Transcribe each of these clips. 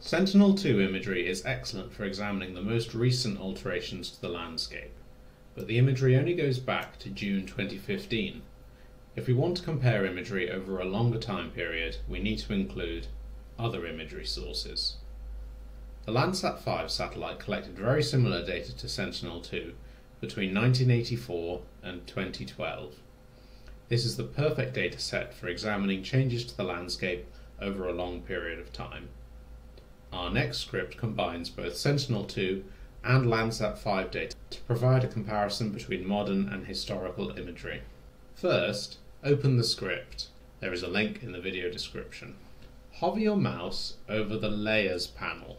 Sentinel-2 imagery is excellent for examining the most recent alterations to the landscape, but the imagery only goes back to June 2015. If we want to compare imagery over a longer time period, we need to include other imagery sources. The Landsat 5 satellite collected very similar data to Sentinel-2 between 1984 and 2012. This is the perfect data set for examining changes to the landscape over a long period of time. Our next script combines both Sentinel-2 and Landsat 5 data to provide a comparison between modern and historical imagery. First, open the script. There is a link in the video description. Hover your mouse over the Layers panel.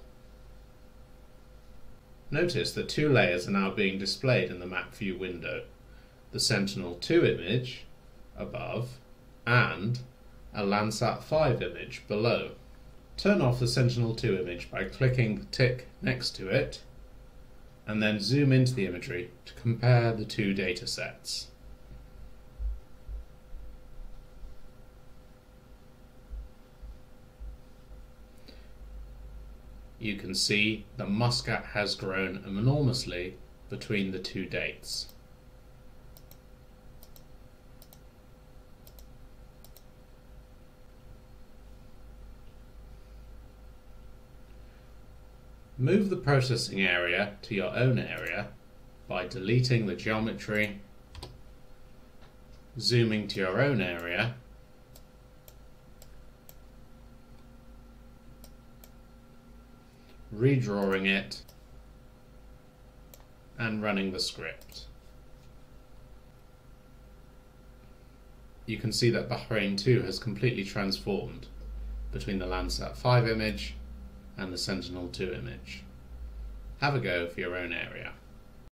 Notice that two layers are now being displayed in the map view window: the Sentinel-2 image above and a Landsat 5 image below. Turn off the Sentinel-2 image by clicking the tick next to it, and then zoom into the imagery to compare the two data sets. You can see that Muscat has grown enormously between the two dates. Move the processing area to your own area by deleting the geometry, zooming to your own area, redrawing it, and running the script. You can see that Bahrain 2 has completely transformed between the Landsat 5 image and the Sentinel-2 image. Have a go for your own area.